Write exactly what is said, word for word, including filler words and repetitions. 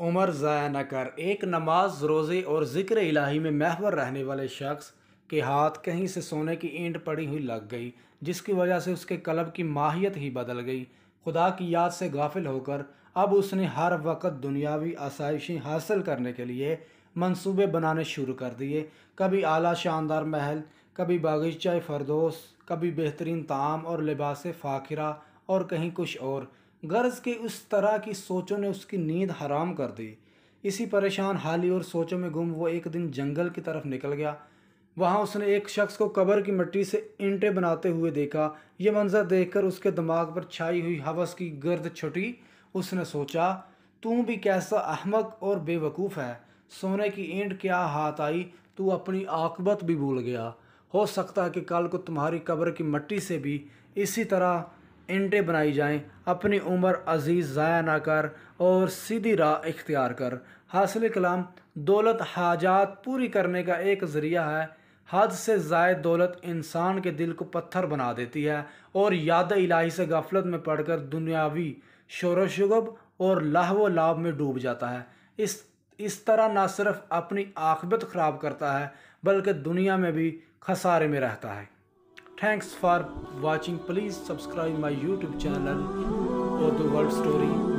عمر ضائع نہ کر۔ ایک نماز روزے اور ذکر الہی میں محور رہنے والے شخص کے ہاتھ کہیں سے سونے کی اینٹ پڑی ہوئی لگ گئی، جس کی وجہ سے اس کے قلب کی ماہیت ہی بدل گئی۔ خدا کی یاد سے غافل ہو کر اب اس نے ہر وقت دنیاوی آسائشیں حاصل کرنے کے لیے منصوبے بنانے شروع کر دیے۔ کبھی اعلیٰ شاندار محل، کبھی باغیچہ فردوس، کبھی بہترین طعام اور لباس فاخرہ، اور کہیں کچھ اور۔ غرض کہ اس طرح کی سوچوں نے اس کی نیند حرام کر دی۔ اسی پریشان حالی اور سوچوں میں گم وہ ایک دن جنگل کی طرف نکل گیا۔ وہاں اس نے ایک شخص کو قبر کی مٹی سے اینٹیں بناتے ہوئے دیکھا۔ یہ منظر دیکھ کر اس کے دماغ پر چھائی ہوئی ہوس کی گرد چھٹی۔ اس نے سوچا، تو بھی کیسا احمق اور بے وقوف ہے، سونے کی اینٹ کیا ہاتھ آئی، تو اپنی عاقبت بھی بھول گیا۔ ہو سکتا ہے کہ کل کو تمہاری قبر کی مٹی سے بھی اسی طرح اینٹیں بنائی جائیں۔ اپنی عمر عزیز ضائع نہ کر اور سیدھی راہ اختیار کر۔ حاصل کلام، دولت حاجات پوری کرنے کا ایک ذریعہ ہے۔ حد سے زائد دولت انسان کے دل کو پتھر بنا دیتی ہے اور یاد الہی سے غفلت میں پڑ کر دنیاوی شور و شگب اور لہو و لعب میں ڈوب جاتا ہے۔ اس اس طرح نہ صرف اپنی عاقبت خراب کرتا ہے بلکہ دنیا میں بھی خسارے میں رہتا ہے۔ Thanks for watching. Please subscribe my YouTube channel, Urdu World Story.